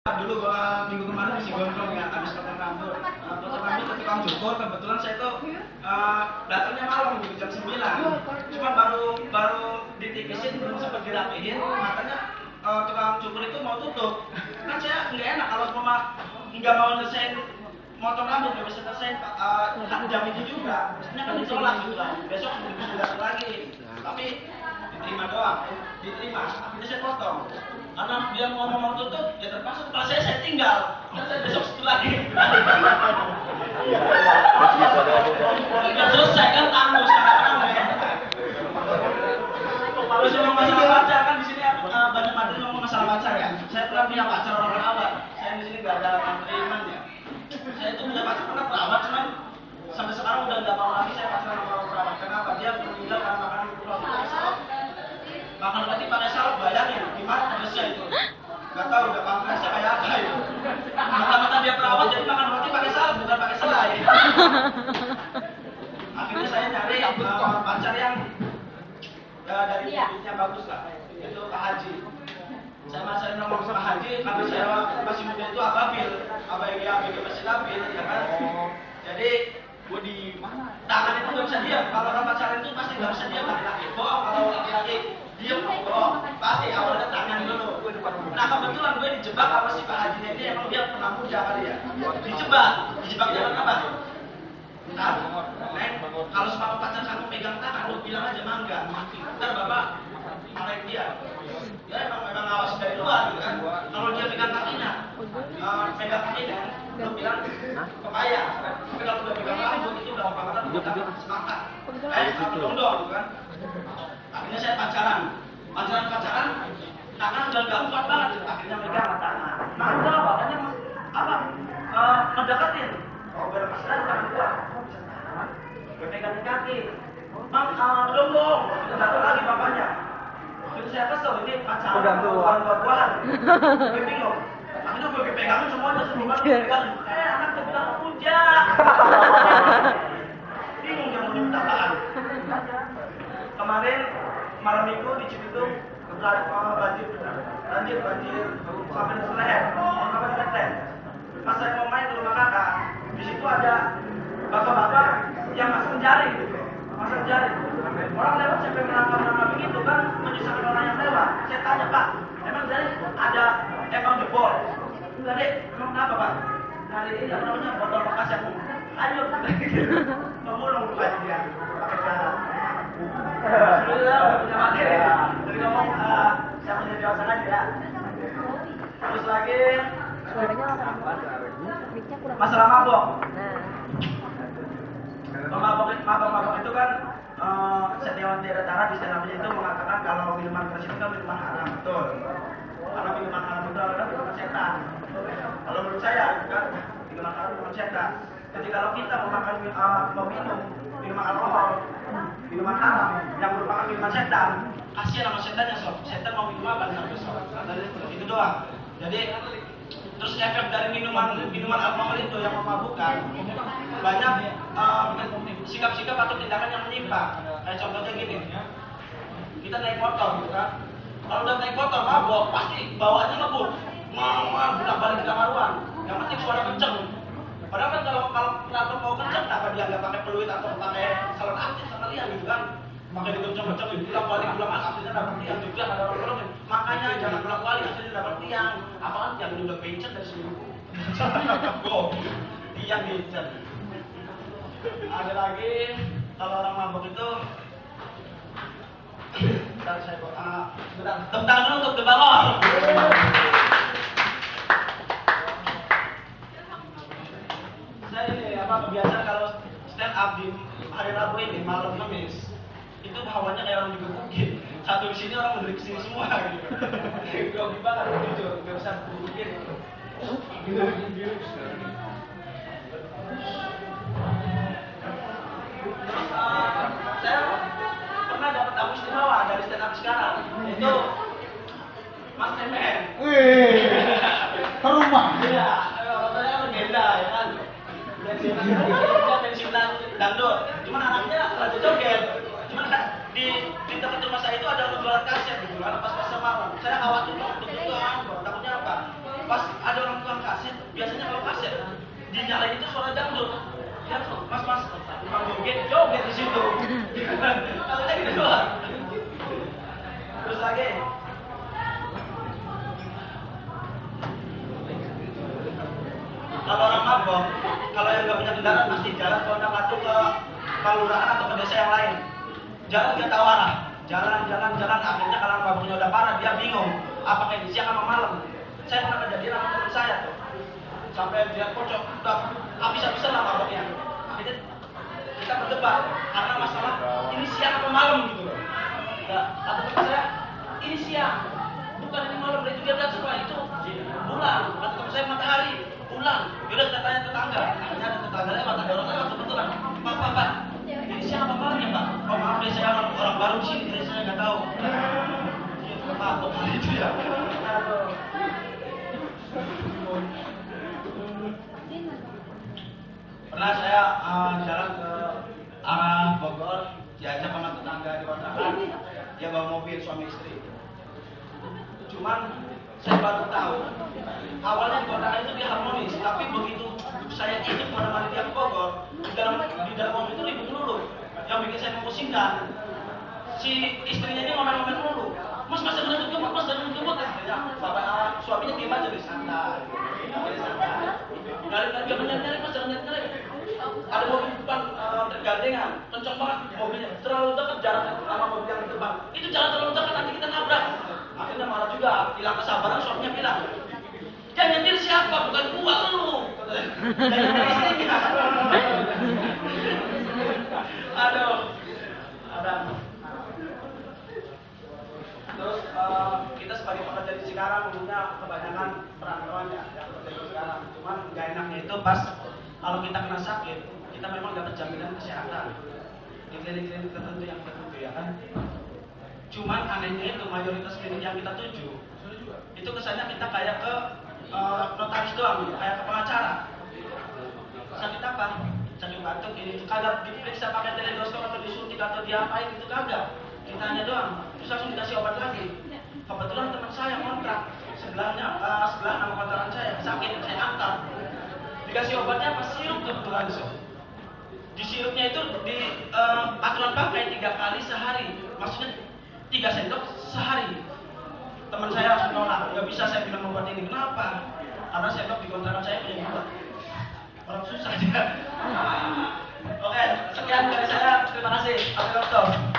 Dulu gua minggu kemarin masih gondrong ya, habis potong rambut. Potong rambut ke tukang cukur, kebetulan saya tuh datangnya malam gitu jam 9. Cuma baru ditipisin, belum sempat dirapihin, makanya tukang cukur itu mau tutup. Kan saya nggak enak kalau mama nggak mau nyelesain motong rambut, nggak bisa nyelesain hak jam itu juga. Maksudnya kan ditolak gitu lah. Besok bisa datang lagi. Tapi diterima doang, diterima. Akhirnya saya potong. Karena dia mau tutup, ya terpaksa kepala saya tinggal. Dan saya besok situ lagi. Udah selesai kan tangguh sekarang ya. Kalau ngomong masalah pacar kan di sini banyak materi ngomong masalah pacar ya. Saya pernah punya pacar orang perawat. Saya di sini nggak ada penerimaan ya. Saya itu punya pacar pernah perawat, cuman sampai sekarang udah nggak mau lagi saya pacaran sama orang perawat. Kenapa? Dia meninggal karena makan salep. Makan roti pakai salep, bayangin gimana pedesnya itu. Gak tahu udah pampresnya kayak apa itu. Mata-mata dia perawat jadi makan roti pakai salep bukan pakai selai. Akhirnya saya nyari pacar yang dari bibitnya bagus lah. Itu Pak Haji. Saya ngomong sama Haji karena saya masih muda itu ababil, ABG masih labil, ya kan. Jadi gua di mana? Tangan itu nggak bisa diam. Kalau orang pacaran itu pasti nggak bisa diam laki-laki. Bohong kalau laki-laki diam bohong. Pasti awalnya tangan dulu. Nah kebetulan gue dijebak sama si Pak Haji ini emang dia pernah muda kali ya. Dijebak jalan apa? Ntar, Neng, kalau sama pacar kamu pegang tangan, lu bilang aja mangga. Ntar bapak marahin dia. Ya emang awas dari luar gitu kan. Kalau dia pegang kakinya, pegang kakinya, lu bilang pepaya. Tapi kalau udah pegang rambut itu udah banget semangat. Dong gitu kan. Akhirnya saya pacaran, tangan udah gak kuat banget. Akhirnya megang tangan. Mangga makanya apa? Ngedeketin. Oh berpasrah tangan gua. Gue pegang kaki. Mang, dong. Datang lagi bapaknya. Terus saya kesel ini pacaran bukan buat-buatan. Gue bingung. Akhirnya gue pegangin semuanya sebelum gue pegang. Anak tuh bilang puja. Bingung dia mau minta apaan. Kemarin malam minggu di Cibitung banjir sampai di leher, sampai di leher. Pas saya mau main ke rumah kakak, di situ ada bapak-bapak yang masang jaring, Orang lewat sampai menangkap begitu kan menyusahkan orang yang lewat. Saya tanya Pak, emang jaring ada jebol? Enggak deh, emang kenapa Pak? Hari ini yang namanya botol bekas yang hanyut. Memulung bukan dia, pakai jalan. Alhamdulillah punya materi. Jadi ngomong siapa jadi jawab aja ya. Terus lagi masalah mabok. Mabok itu kan Setiawan Tara di stand-up-nya itu mengatakan kalau minuman keras itu kan minuman haram, betul. Karena minuman haram itu adalah minuman setan. Kalau menurut saya kan minuman haram minuman setan. Jadi kalau kita meminum minuman alkohol, minuman haram yang merupakan minuman setan, kasihan sama setannya sob. Setan mau minum apa sampai sob? Itu doang. Jadi terus efek dari minuman alkohol itu yang memabukkan banyak sikap-sikap atau tindakan yang menyimpang. Kayak contohnya gini, kita naik motor gitu kan. Kalau udah naik motor mabok pasti bawaannya ngebut, bolak-balik ke kamaruan. Yang penting suara kenceng. Padahal kan kalau kenapa mau kenceng, kenapa dia nggak pakai peluit atau pakai salon aktif sekalian gitu kan? Pakai dikenceng-kenceng, bolak-balik, akhirnya dapat tiang juga ada orang-orang. Makanya jangan bolak-balik, akhirnya dapat tiang. Apaan tiang udah pencet dari seminggu? Tiang pencet. Ada lagi kalau orang mabuk itu, saya tepuk tangan dulu untuk The Bangor. Saya ini kebiasaan kalau stand up di hari Rabu ini malam Kamis itu hawanya kayak orang digebukin. Satu di sini orang berdiri kesini semua gitu. Grogi banget jujur, nggak bisa digebukin. Saya pernah dapat tamu istimewa dari stand up sekarang. Itu Mas Temen. Wih, ke rumah. Iya, katanya legenda ya kan. Dia pensiunan dangdut. Cuman anaknya rada joget. Cuman kan di dekat rumah saya itu ada jualan kaset gitu. Pas malam. Saya khawatir untuk itu takutnya apa? Pas ada dinyalain itu suara dangdut. Lihat tuh, mas, tukang joget di situ. Kalau saya gitu doang. Terus lagi, kalau orang mabok, kalau yang nggak punya kendaraan pasti jalan kontak-kontak ke kelurahan atau ke desa yang lain. Jalan dia tahu arah, jalan. Akhirnya kalau maboknya udah parah, dia bingung. Apakah ini siang apa malam? Saya pernah kejadian sama teman saya tuh, sampai dia kocok, udah habis-habisan lah maboknya. Akhirnya kita berdebat karena masalah ini siang apa malam gitu loh. Nah, kata teman saya, ini siang, bukan ini malam. Itu dia bilang semua itu bulan. Kata teman saya matahari. Pulang, yaudah kita tanya tetangga. Akhirnya ada tetangga lewat, ada orang lewat kebetulan. Pak, ini siapa Pak malam ya Pak? Oh maaf deh, saya orang baru di sini, jadi saya nggak tahu. Iya, Pak, kok itu ya? Aduh. Pernah saya jalan ke arah Bogor, diajak sama tetangga di kontrakan. Dia bawa mobil suami istri. Cuman saya baru tahu awalnya di kontrakan itu dia harmonis, tapi begitu saya ikut menemani dia ke Bogor, di dalam mobil itu ribut dulu. Yang bikin saya pusing dan si istrinya ini ngomel-ngomel dulu. Mas jangan ngebut. Akhirnya bapak suaminya diam aja di santai. Nyari mas jangan nyari. Ada mobil depan bergandengan, kencang banget mobilnya, terlalu dekat jaraknya sama mobil yang di depan. Itu jangan terlalu dekat, nanti kita nabrak. Akhirnya marah juga, hilang kesabaran, suaminya bilang, yang nyetir siapa? Bukan gua, lu. Yang nyetir istrinya. Aduh. Ada. Terus kita sebagai pekerja di Cikarang umumnya kebanyakan perantauan ya, yang bekerja di Cikarang. Cuman nggak enaknya itu pas kalau kita kena sakit, kita memang dapat jaminan kesehatan di klinik-klinik tertentu yang tertentu ya kan. Cuman anehnya itu mayoritas klinik yang kita tuju itu kesannya kita kayak ke notaris doang, kayak ke pengacara. Sakit apa? Sakit batuk ini, kagak diperiksa pakai teledoskop atau disuntik atau diapain itu kagak. Kita hanya doang, terus langsung dikasih obat lagi. Kebetulan teman saya kontrak sebelah nama kontrakan saya sakit, saya antar. Dikasih obatnya apa? Sirup kebetulan so. Di sirupnya itu di aturan pakai 3 kali sehari, maksudnya 3 sendok sehari. Teman saya langsung nolak, nggak bisa saya bilang obat ini. Kenapa? Karena sendok di kontrakan saya punya obat. Orang susah dia. Oke, sekian dari saya. Terima kasih. Pak Dokter.